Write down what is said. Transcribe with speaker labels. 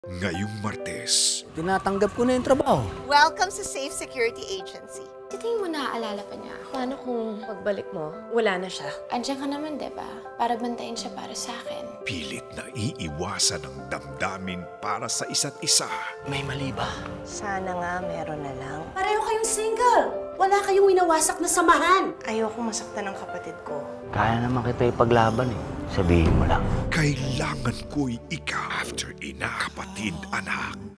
Speaker 1: Ngayong Martes,
Speaker 2: Tinatanggap ko na yung trabaho.
Speaker 3: Welcome sa Safe Security Agency.
Speaker 4: Sa tingin mo naaalala pa niya ako?
Speaker 5: Paano kung pagbalik mo, wala na siya?
Speaker 4: Andiyan ka naman, diba? Para bantayan siya para sa akin.
Speaker 1: pilit na iiwasan ang damdamin para sa isa't isa.
Speaker 2: May mali ba?
Speaker 5: Sana nga meron na lang.
Speaker 6: Pareho kayong single. Wala kayong winawasak na samahan.
Speaker 5: Ayoko masaktan ng kapatid ko.
Speaker 2: Kaya naman kita ipaglaban eh. Sabihin mo lang.
Speaker 1: Kailangan ko'y ika after ina, kapatid, anak.